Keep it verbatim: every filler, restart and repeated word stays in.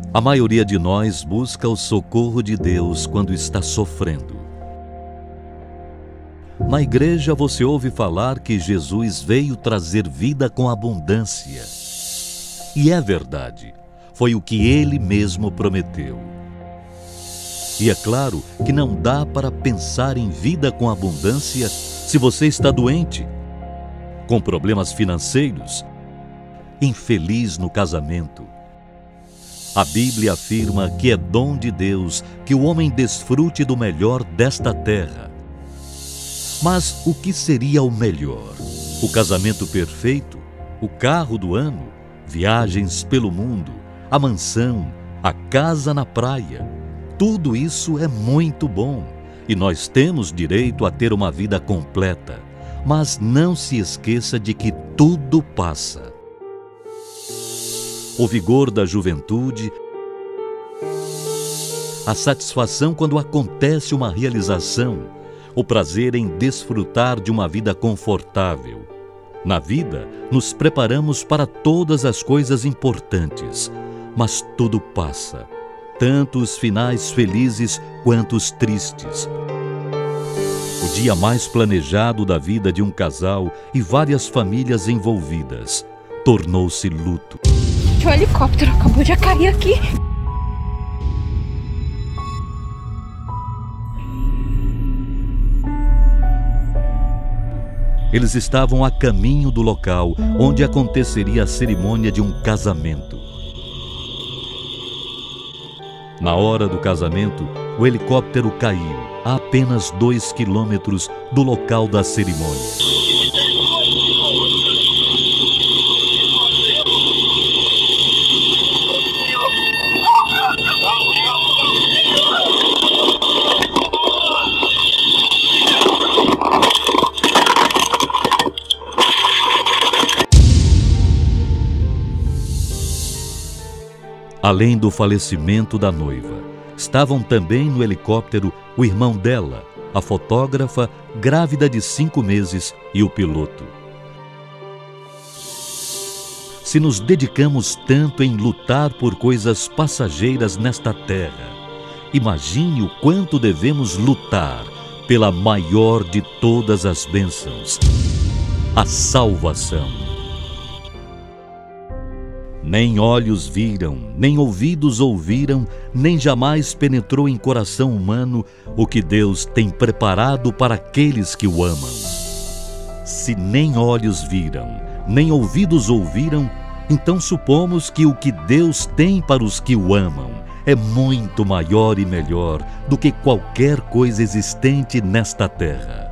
A maioria de nós busca o socorro de Deus quando está sofrendo. Na igreja você ouve falar que Jesus veio trazer vida com abundância. E é verdade, foi o que Ele mesmo prometeu. E é claro que não dá para pensar em vida com abundância se você está doente, com problemas financeiros, infeliz no casamento. A Bíblia afirma que é dom de Deus que o homem desfrute do melhor desta terra. Mas o que seria o melhor? O casamento perfeito? O carro do ano? Viagens pelo mundo? A mansão? A casa na praia? Tudo isso é muito bom e nós temos direito a ter uma vida completa. Mas não se esqueça de que tudo passa. O vigor da juventude, a satisfação quando acontece uma realização, o prazer em desfrutar de uma vida confortável. Na vida, nos preparamos para todas as coisas importantes, mas tudo passa, tanto os finais felizes quanto os tristes. O dia mais planejado da vida de um casal e várias famílias envolvidas tornou-se luto. O helicóptero acabou de cair aqui. Eles estavam a caminho do local onde aconteceria a cerimônia de um casamento. Na hora do casamento, o helicóptero caiu a apenas dois quilômetros do local da cerimônia. Além do falecimento da noiva, estavam também no helicóptero o irmão dela, a fotógrafa grávida de cinco meses e o piloto. Se nos dedicamos tanto em lutar por coisas passageiras nesta terra, imagine o quanto devemos lutar pela maior de todas as bênçãos, a salvação. Nem olhos viram, nem ouvidos ouviram, nem jamais penetrou em coração humano o que Deus tem preparado para aqueles que o amam. Se nem olhos viram, nem ouvidos ouviram, então supomos que o que Deus tem para os que o amam é muito maior e melhor do que qualquer coisa existente nesta terra.